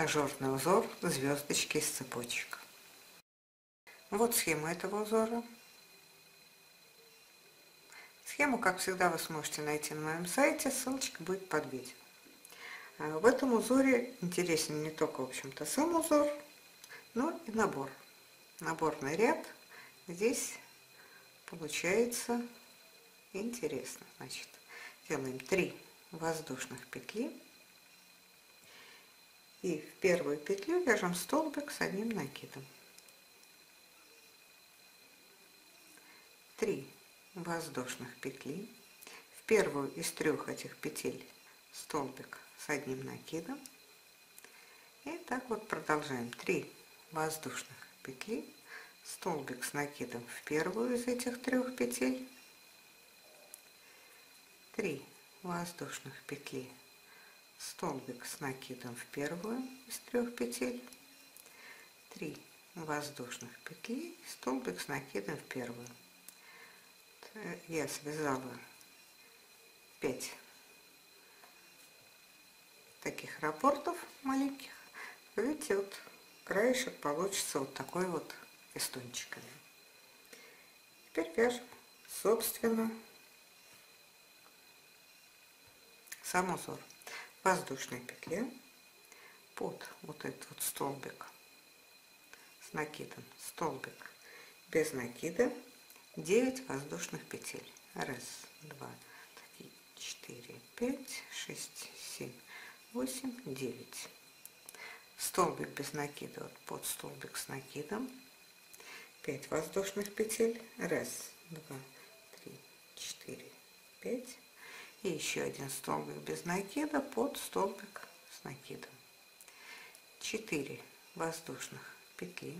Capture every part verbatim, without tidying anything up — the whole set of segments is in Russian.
ажурный узор звездочки из цепочек. Вот схема этого узора. Схему, как всегда, вы сможете найти на моем сайте, ссылочка будет под видео. В этом узоре интересен не только, в общем-то, сам узор, но и набор. Наборный ряд здесь получается интересно. Значит, делаем три воздушных петли и в первую петлю вяжем столбик с одним накидом. три воздушных петли. В первую из трех этих петель столбик с одним накидом. И так вот продолжаем. три воздушных петли, столбик с накидом в первую из этих трех петель, три воздушных петли, столбик с накидом в первую из трех петель, три воздушных петли, столбик с накидом в первую. Я связала пять таких раппортов маленьких. Видите, вот краешек получится вот такой вот фестончиками. Теперь вяжем, собственно, сам узор. В воздушной петле под вот этот вот столбик с накидом, столбик без накида, девять воздушных петель. Раз, два, три, четыре, пять, шесть, семь, восемь, девять. Столбик без накида под столбик с накидом, пять воздушных петель. Раз, два, три, четыре, пять. И еще один столбик без накида под столбик с накидом. четыре воздушных петли.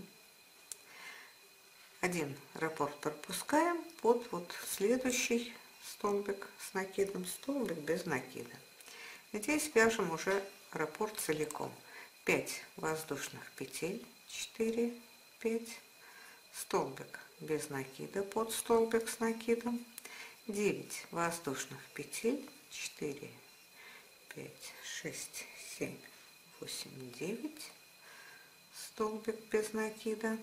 Один раппорт пропускаем под вот следующий столбик с накидом, столбик без накида. Здесь вяжем уже раппорт целиком. пять воздушных петель, четыре, пять, столбик без накида под столбик с накидом, девять воздушных петель, четыре, пять, шесть, семь, восемь, девять, столбик без накида.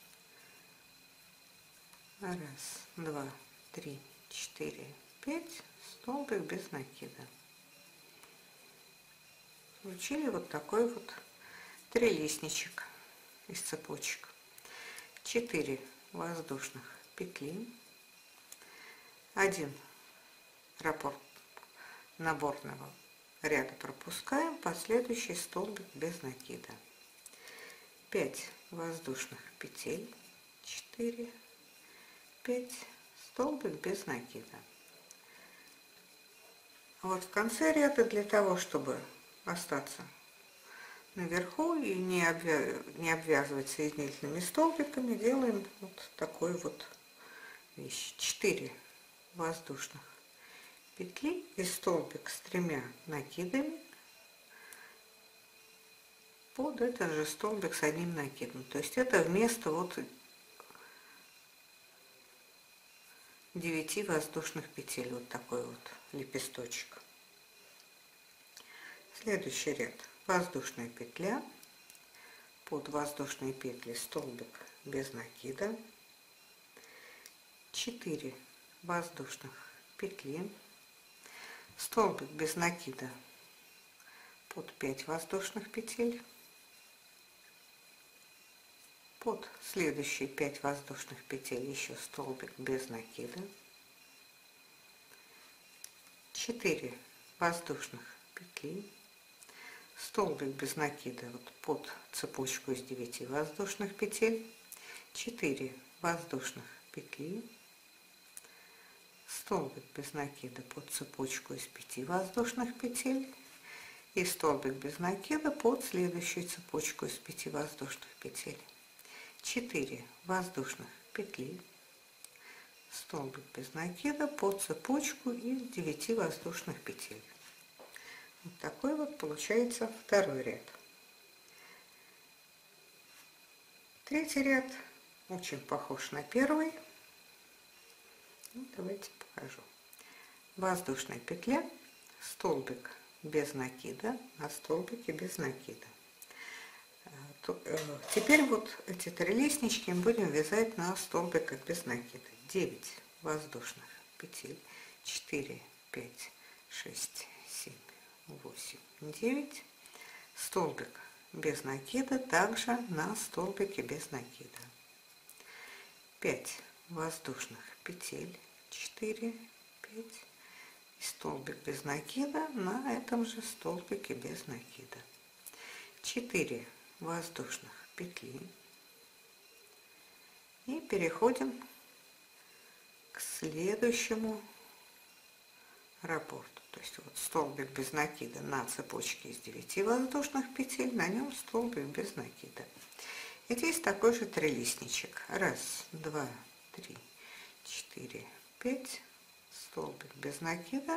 Раз, два, три, четыре, пять, столбик без накида. Получили вот такой вот трилистничек из цепочек. четыре воздушных петли, один раппорт наборного ряда пропускаем, последующий столбик без накида, пять воздушных петель, четыре, пять, столбик без накида. Вот в конце ряда, для того чтобы остаться наверху и не, обвя... не обвязывать соединительными столбиками, делаем вот такой вот вещь. четыре воздушных петли и столбик с тремя накидами под этот же столбик с одним накидом. То есть это вместо вот девяти воздушных петель, вот такой вот лепесточек. Следующий ряд. Воздушная петля, под воздушные петли столбик без накида, четыре воздушных петли, столбик без накида под пять воздушных петель, под следующие пять воздушных петель еще столбик без накида, четыре воздушных петли, столбик без накида вот под цепочку из девяти воздушных петель, четыре воздушных петли, столбик без накида под цепочку из пяти воздушных петель и столбик без накида под следующую цепочку из пяти воздушных петель, четыре воздушных петли, столбик без накида под цепочку из девяти воздушных петель. Вот такой вот получается второй ряд. Третий ряд очень похож на первый. Ну, давайте покажу. Воздушная петля, столбик без накида, на столбике без накида. Теперь вот эти трилистнички мы будем вязать на столбиках без накида. девять воздушных петель, четыре, пять, шесть, семь, восемь, девять. Столбик без накида, также на столбике без накида. пять воздушных петель, четыре, пять. И столбик без накида на этом же столбике без накида. четыре воздушных петли и переходим к следующему раппорту. То есть вот столбик без накида на цепочке из девяти воздушных петель, на нем столбик без накида. И здесь такой же трилистничек. Раз, два, три, четыре, пять. Столбик без накида.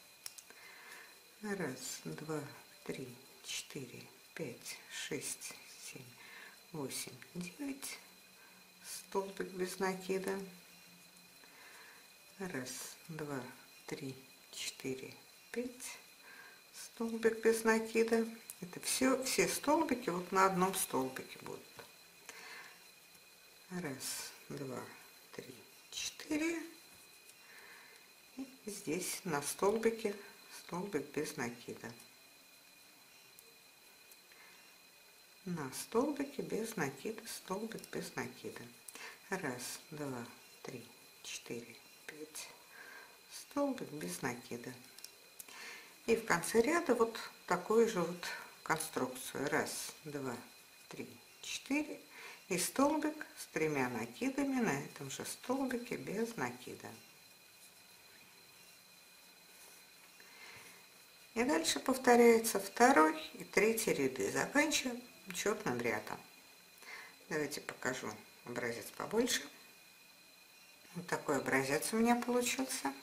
Раз, два, три, четыре, пять, шесть, семь, восемь, девять. Столбик без накида. Раз, два, три, четыре, пять. Столбик без накида. Это все, все столбики вот на одном столбике будут. Раз, два, три, четыре. И здесь на столбике столбик без накида. На столбике без накида, столбик без накида. Раз, два, три, четыре, пять. Столбик без накида. И в конце ряда вот такую же вот конструкцию. Раз, два, три, четыре. И столбик с тремя накидами на этом же столбике без накида. И дальше повторяется второй и третий ряды. Заканчиваем четным рядом. Давайте покажу образец побольше. Вот такой образец у меня получился.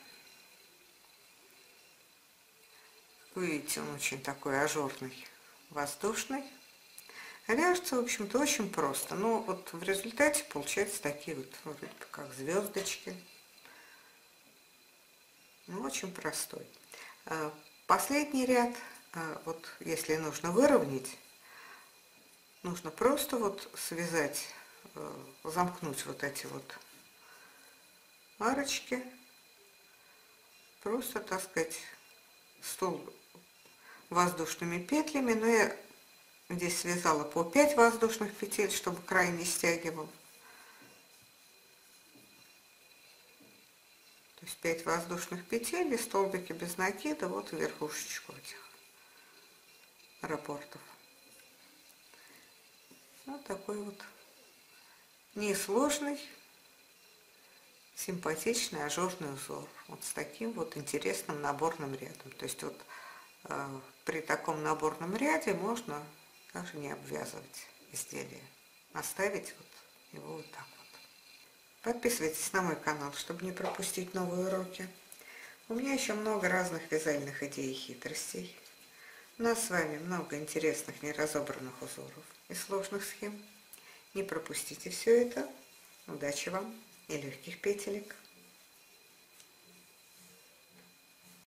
Вы видите, он очень такой ажурный, воздушный. Вяжется, в общем-то, очень просто. Но вот в результате получаются такие вот, вроде бы как звездочки. Ну, очень простой. Последний ряд, вот если нужно выровнять, нужно просто вот связать, замкнуть вот эти вот арочки, просто, так сказать, столб воздушными петлями, но я здесь связала по пять воздушных петель, чтобы край не стягивал. То есть пять воздушных петель и столбики без накида вот верхушечку этих раппортов. Вот такой вот несложный, симпатичный ажурный узор. Вот с таким вот интересным наборным рядом. То есть вот э, при таком наборном ряде можно даже не обвязывать изделие. Оставить вот его вот так вот. Подписывайтесь на мой канал, чтобы не пропустить новые уроки. У меня еще много разных вязальных идей и хитростей. У нас с вами много интересных неразобранных узоров и сложных схем. Не пропустите все это. Удачи вам и легких петелек!